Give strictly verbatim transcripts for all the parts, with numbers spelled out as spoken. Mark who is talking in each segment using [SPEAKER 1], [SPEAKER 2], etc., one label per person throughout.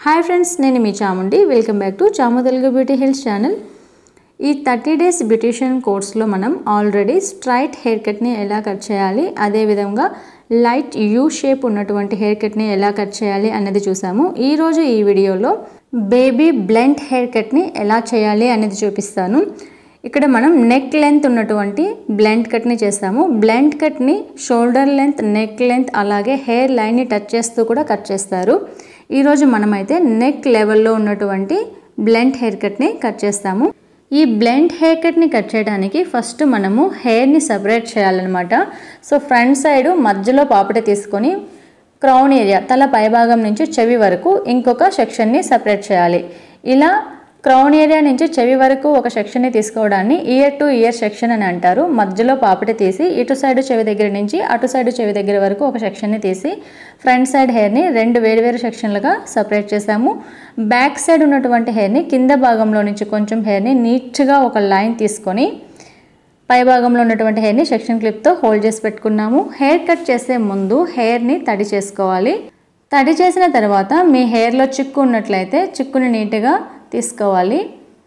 [SPEAKER 1] Hi friends, నేను మీ Chamundi. Welcome back to Chamu Telugu beauty health channel. ఈ థర్టీ డేస్ బ్యూటిషియన్ కోర్స్లో మనం ఆల్రెడీ స్ట్రైట్ హెయిర్ కట్ని ఎలా కట్ చేయాలి, అదేవిధంగా లైట్ యూ షేప్ ఉన్నటువంటి హెయిర్ కట్ని ఎలా కట్ చేయాలి అనేది చూసాము. ఈరోజు ఈ వీడియోలో బేబీ బ్లెంట్ హెయిర్ కట్ని ఎలా చేయాలి అనేది చూపిస్తాను. ఇక్కడ మనం నెక్ లెంత్ ఉన్నటువంటి బ్లెంట్ కట్ని చేస్తాము. బ్లెంట్ కట్ని షోల్డర్ లెంత్, నెక్ లెంత్, అలాగే హెయిర్ లైన్ని టచ్ చేస్తూ కూడా కట్ చేస్తారు. ఈరోజు మనమైతే నెక్ లెవెల్లో ఉన్నటువంటి బ్లెంట్ హెయిర్ కట్ని కట్ చేస్తాము. ఈ బ్లెంట్ హెయిర్ కట్ని కట్ చేయడానికి ఫస్ట్ మనము హెయిర్ని సపరేట్ చేయాలన్నమాట. సో ఫ్రంట్ సైడ్ మధ్యలో పాపట తీసుకొని క్రౌన్ ఏరియా, తల పైభాగం నుంచి చెవి వరకు ఇంకొక సెక్షన్ని సపరేట్ చేయాలి. ఇలా క్రౌన్ ఏరియా నుంచి చెవి వరకు ఒక సెక్షన్ని తీసుకోవడాన్ని ఇయర్ టు ఇయర్ సెక్షన్ అని అంటారు. మధ్యలో పాపట తీసి ఇటు సైడ్ చెవి దగ్గర నుంచి అటు సైడ్ చెవి దగ్గర వరకు ఒక సెక్షన్ని తీసి ఫ్రంట్ సైడ్ హెయిర్ని రెండు వేరువేరు సెక్షన్లుగా సపరేట్ చేసాము. బ్యాక్ సైడ్ ఉన్నటువంటి హెయిర్ని కింద భాగంలో నుంచి కొంచెం హెయిర్ని నీట్గా ఒక లైన్ తీసుకొని పై భాగంలో ఉన్నటువంటి హెయిర్ని సెక్షన్ క్లిప్తో హోల్డ్ చేసి పెట్టుకున్నాము. హెయిర్ కట్ చేసే ముందు హెయిర్ని తడి చేసుకోవాలి. తడి చేసిన తర్వాత మీ హెయిర్లో చిక్కు ఉన్నట్లయితే చిక్కుని నీట్గా తీసుకోవాలి.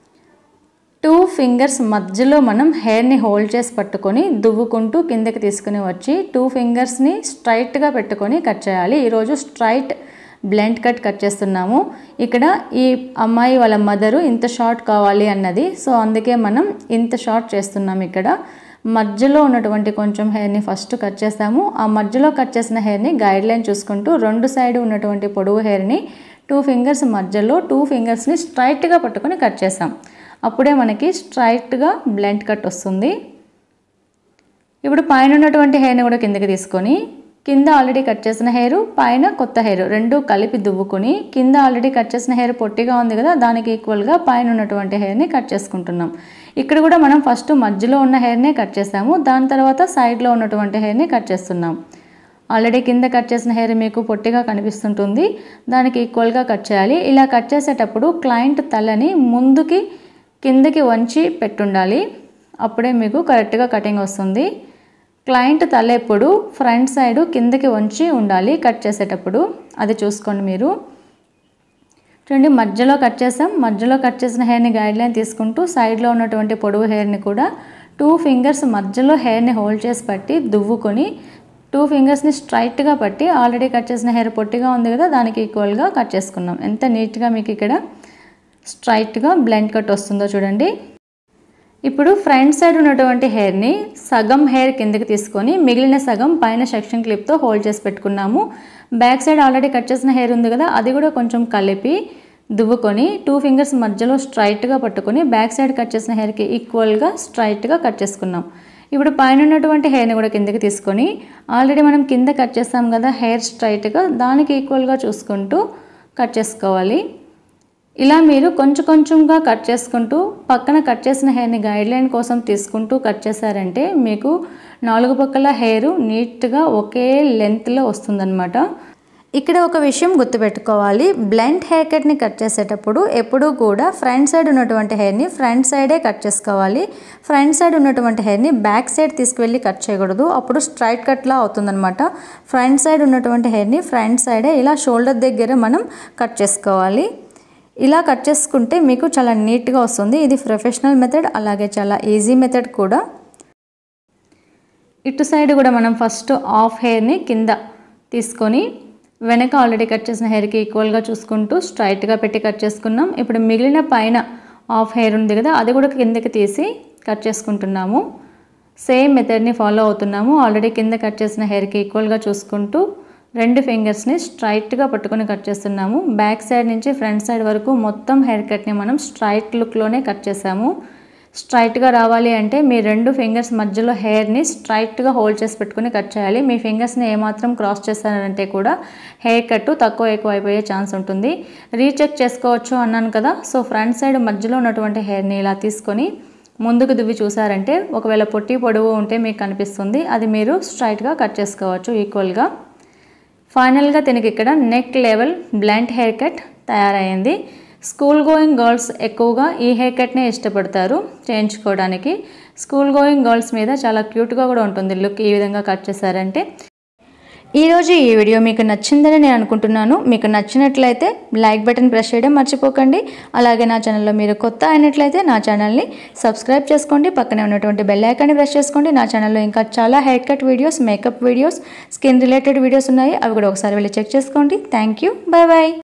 [SPEAKER 1] టూ ఫింగర్స్ మధ్యలో మనం హెయిర్ని హోల్డ్ చేసి పట్టుకొని దువ్వుకుంటూ కిందకి తీసుకుని వచ్చి టూ ఫింగర్స్ని స్ట్రైట్గా పెట్టుకొని కట్ చేయాలి. ఈరోజు స్ట్రైట్ బ్లెంట్ కట్ కట్ చేస్తున్నాము. ఇక్కడ ఈ అమ్మాయి వాళ్ళ మదరు ఇంత షార్ట్ కావాలి అన్నది, సో అందుకే మనం ఇంత షార్ట్ చేస్తున్నాం. ఇక్కడ మధ్యలో ఉన్నటువంటి కొంచెం హెయిర్ని ఫస్ట్ కట్ చేస్తాము. ఆ మధ్యలో కట్ చేసిన హెయిర్ని గైడ్ లైన్ చూసుకుంటూ రెండు సైడ్ ఉన్నటువంటి పొడవు హెయిర్ని టూ ఫింగర్స్ మధ్యలో టూ ఫింగర్స్ని స్ట్రైట్గా పట్టుకొని కట్ చేసాం. అప్పుడే మనకి స్ట్రైట్గా బ్లెంట్ కట్ వస్తుంది. ఇప్పుడు పైన ఉన్నటువంటి హెయిర్ని కూడా కిందకి తీసుకొని కింద ఆల్రెడీ కట్ చేసిన హెయిర్, పైన కొత్త హెయిర్ రెండు కలిపి దువ్వుకొని కింద ఆల్రెడీ కట్ చేసిన హెయిర్ పొట్టిగా ఉంది కదా, దానికి ఈక్వల్గా పైన ఉన్నటువంటి హెయిర్ని కట్ చేసుకుంటున్నాం. ఇక్కడ కూడా మనం ఫస్ట్ మధ్యలో ఉన్న హెయిర్నే కట్ చేసాము, దాని తర్వాత సైడ్లో ఉన్నటువంటి హెయిర్ని కట్ చేస్తున్నాం. ఆల్రెడీ కింద కట్ చేసిన హెయిర్ మీకు పొట్టిగా కనిపిస్తుంటుంది, దానికి ఈక్వల్గా కట్ చేయాలి. ఇలా కట్ చేసేటప్పుడు క్లయింట్ తలని ముందుకి కిందకి వంచి పెట్టుండాలి, అప్పుడే మీకు కరెక్ట్గా కటింగ్ వస్తుంది. క్లయింట్ తల ఎప్పుడు ఫ్రంట్ సైడ్ కిందకి వంచి ఉండాలి కట్ చేసేటప్పుడు, అది చూసుకోండి మీరు. చూడండి, మధ్యలో కట్ చేసాం. మధ్యలో కట్ చేసిన హెయిర్ని గైడ్ లైన్ తీసుకుంటూ సైడ్లో ఉన్నటువంటి పొడవు హెయిర్ని కూడా టూ ఫింగర్స్ మధ్యలో హెయిర్ని హోల్డ్ చేసి పట్టి దువ్వుకొని టూ ఫింగర్స్ని స్ట్రైట్గా పట్టి ఆల్రెడీ కట్ చేసిన హెయిర్ పొట్టిగా ఉంది కదా, దానికి ఈక్వల్గా కట్ చేసుకున్నాం. ఎంత నీట్గా మీకు ఇక్కడ స్ట్రైట్గా బ్లెంట్ కట్ వస్తుందో చూడండి. ఇప్పుడు ఫ్రంట్ సైడ్ ఉన్నటువంటి హెయిర్ని సగం హెయిర్ కిందకి తీసుకొని మిగిలిన సగం పైన సెక్షన్ క్లిప్తో హోల్డ్ చేసి పెట్టుకున్నాము. బ్యాక్ సైడ్ ఆల్రెడీ కట్ చేసిన హెయిర్ ఉంది కదా, అది కూడా కొంచెం కలిపి దువ్వుకొని టూ ఫింగర్స్ మధ్యలో స్ట్రైట్గా పట్టుకొని బ్యాక్ సైడ్ కట్ చేసిన హెయిర్కి ఈక్వల్గా స్ట్రైట్గా కట్ చేసుకున్నాం. ఇప్పుడు పైన ఉన్నటువంటి హెయిర్ని కూడా కిందకి తీసుకొని ఆల్రెడీ మనం కింద కట్ చేస్తాం కదా హెయిర్ స్ట్రైట్గా, దానికి ఈక్వల్గా చూసుకుంటూ కట్ చేసుకోవాలి. ఇలా మీరు కొంచెం కొంచెంగా కట్ చేసుకుంటూ పక్కన కట్ చేసిన హెయిర్ని గైడ్ లైన్ కోసం తీసుకుంటూ కట్ చేశారంటే మీకు నాలుగు పక్కల హెయిర్ నీట్గా ఒకే లెంత్లో వస్తుందన్నమాట. ఇక్కడ ఒక విషయం గుర్తుపెట్టుకోవాలి, బ్లెంట్ హెయిర్ కట్ని కట్ చేసేటప్పుడు ఎప్పుడూ కూడా ఫ్రంట్ సైడ్ ఉన్నటువంటి హెయిర్ని ఫ్రంట్ సైడే కట్ చేసుకోవాలి. ఫ్రంట్ సైడ్ ఉన్నటువంటి హెయిర్ని బ్యాక్ సైడ్ తీసుకువెళ్ళి కట్ చేయకూడదు, అప్పుడు స్ట్రైట్ కట్లా అవుతుందన్నమాట. ఫ్రంట్ సైడ్ ఉన్నటువంటి హెయిర్ని ఫ్రంట్ సైడే ఇలా షోల్డర్ దగ్గర మనం కట్ చేసుకోవాలి. ఇలా కట్ చేసుకుంటే మీకు చాలా నీట్గా వస్తుంది. ఇది ప్రొఫెషనల్ మెథడ్, అలాగే చాలా ఈజీ మెథడ్ కూడా. ఇటు సైడ్ కూడా మనం ఫస్ట్ హాఫ్ హెయిర్ని కింద తీసుకొని వెనక ఆల్రెడీ కట్ చేసిన హెయిర్కి ఈక్వల్గా చూసుకుంటూ స్ట్రైట్గా పెట్టి కట్ చేసుకున్నాం. ఇప్పుడు మిగిలిన పైన హాఫ్ హెయిర్ ఉంది కదా, అది కూడా కిందకి తీసి కట్ చేసుకుంటున్నాము. సేమ్ మెథడ్ని ఫాలో అవుతున్నాము. ఆల్రెడీ కింద కట్ చేసిన హెయిర్కి ఈక్వల్గా చూసుకుంటూ రెండు ఫింగర్స్ని స్ట్రైట్గా పట్టుకొని కట్ చేస్తున్నాము. బ్యాక్ సైడ్ నుంచి ఫ్రంట్ సైడ్ వరకు మొత్తం హెయిర్ కట్ని మనం స్ట్రైట్ లుక్లోనే కట్ చేసాము. స్ట్రైట్గా రావాలి అంటే మీ రెండు ఫింగర్స్ మధ్యలో హెయిర్ని స్ట్రైట్గా హోల్డ్ చేసి పెట్టుకుని కట్ చేయాలి. మీ ఫింగర్స్ని ఏమాత్రం క్రాస్ చేస్తారంటే కూడా హెయిర్ కట్ తక్కువ ఎక్కువ అయిపోయే ఛాన్స్ ఉంటుంది. రీచెక్ చేసుకోవచ్చు అన్నాను కదా, సో ఫ్రంట్ సైడ్ మధ్యలో ఉన్నటువంటి హెయిర్ని ఇలా తీసుకొని ముందుకు దువ్వి చూసారంటే ఒకవేళ పొట్టి పొడవు ఉంటే మీకు కనిపిస్తుంది, అది మీరు స్ట్రైట్గా కట్ చేసుకోవచ్చు ఈక్వల్గా. ఫైనల్గా దీనికి ఇక్కడ neck level blunt hair cut తయారైంది. స్కూల్ గోయింగ్ గర్ల్స్ ఎక్కువగా ఈ హెయిర్ కట్నే ఇష్టపడతారు చేయించుకోవడానికి. స్కూల్ గోయింగ్ గర్ల్స్ మీద చాలా క్యూట్గా కూడా ఉంటుంది లుక్ ఈ విధంగా కట్ చేశారంటే. ఈరోజు ఈ వీడియో మీకు నచ్చిందని నేను అనుకుంటున్నాను. మీకు నచ్చినట్లయితే లైక్ బటన్ ప్రెస్ చేయడం మర్చిపోకండి. అలాగే నా ఛానల్లో మీరు కొత్త అయినట్లయితే నా ఛానల్ని సబ్స్క్రైబ్ చేసుకోండి. పక్కనే ఉన్నటువంటి బెల్ ఐకాన్ని ప్రెస్ చేసుకోండి. నా ఛానల్లో ఇంకా చాలా hair cut videos, makeup videos, skin related videos ఉన్నాయి. అవి కూడా ఒకసారి వెళ్ళి చెక్ చేసుకోండి. Thank you. Bye bye.